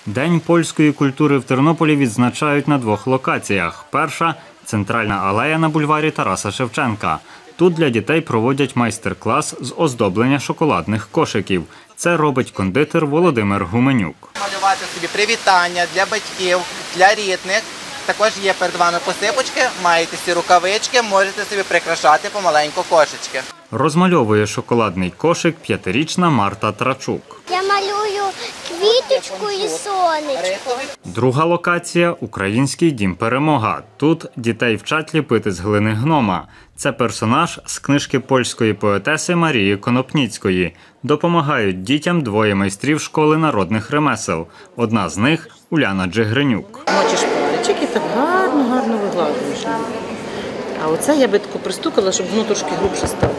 День польської культури в Тернополі відзначають на двох локаціях. Перша – центральна алея на бульварі Тараса Шевченка. Тут для дітей проводять майстер-клас з оздоблення шоколадних кошиків. Це робить кондитер Володимир Гуменюк. Малювати собі привітання для батьків, для рідних. Також є перед вами посипочки, маєте ці рукавички, можете собі прикрашати помаленьку кошечки. Розмальовує шоколадний кошик 5-річна Марта Трачук. Я малюю квіточку і сонечко. Друга локація – Український дім «Перемога». Тут дітей вчать ліпити з глини гнома. Це персонаж з книжки польської поетеси Марії Конопніцької. Допомагають дітям двоє майстрів школи народних ремесел. Одна з них – Уляна Джигринюк. Мочиш пальчик і так гарно вигладуєш. А оце я би таку пристукала, щоб воно трошки грубше стало.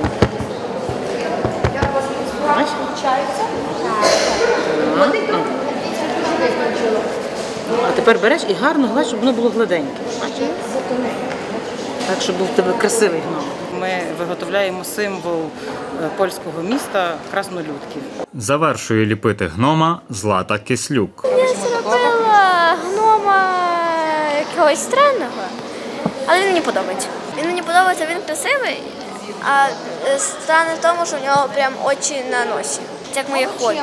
А тепер береш і гарно гладь, щоб воно було гладеньке. Так, щоб був в тебе красивий гном. Ми виготовляємо символ польського міста краснолюдків. Завершує ліпити гнома Злата Кислюк. Я зробила гнома якогось странного, але він мені подобається. Він мені подобається, він красивий, а странне в тому, що в нього прям очі на носі. Це як моє хобі.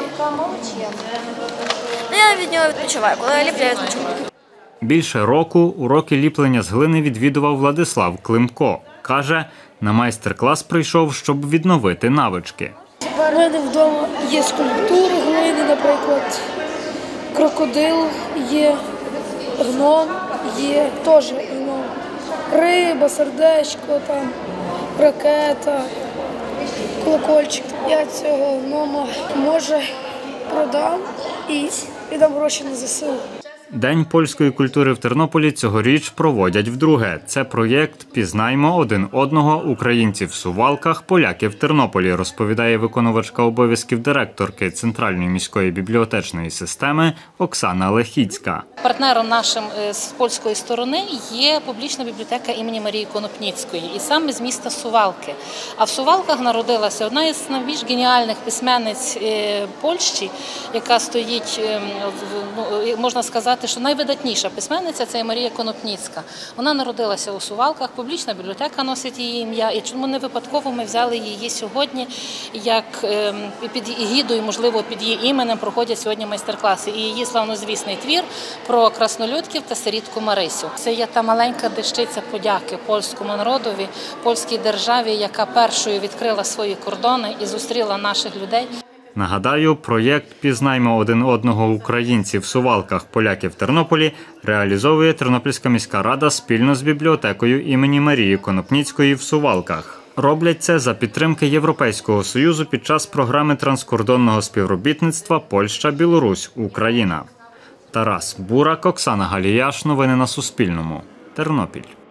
Я від нього відпочиваю, коли я ліплю, я відпочиваю. Більше року уроки ліплення з глини відвідував Владислав Климко. Каже, на майстер-клас прийшов, щоб відновити навички. У мене вдома є скульптури глини, наприклад, крокодил є, гном є, теж гном, риба, сердечко, там, ракета, колокольчик. Я цього гнома, може, продам і віддам гроші на ЗСУ. День польської культури в Тернополі цьогоріч проводять вдруге. Це проєкт «Пізнаймо один одного. Українці в Сувалках, поляки в Тернополі», розповідає виконувачка обов'язків директорки Центральної міської бібліотечної системи Оксана Лехіцька. Партнером нашим з польської сторони є публічна бібліотека імені Марії Конопніцької, і саме з міста Сувалки. А в Сувалках народилася одна із найбільш геніальних письменниць Польщі, яка стоїть, можна сказати, що найвидатніша письменниця – це Марія Конопніцька. Вона народилася у Сувалках, публічна бібліотека носить її ім'я, і чому не випадково ми взяли її сьогодні, як під егідою, можливо, під її іменем проходять сьогодні майстер-класи. І її славнозвісний твір про краснолюдків та сирітку Марисю. Це є та маленька дещиця подяки польському народові, польській державі, яка першою відкрила свої кордони і зустріла наших людей. Нагадаю, проєкт «Пізнаймо один одного. Українці в Сувалках, поляки в Тернополі» реалізовує Тернопільська міська рада спільно з бібліотекою імені Марії Конопніцької в Сувалках. Роблять це за підтримки Європейського Союзу під час програми транскордонного співробітництва Польща-Білорусь-Україна. Тарас Бурак, Оксана Галіяш. Новини на Суспільному. Тернопіль.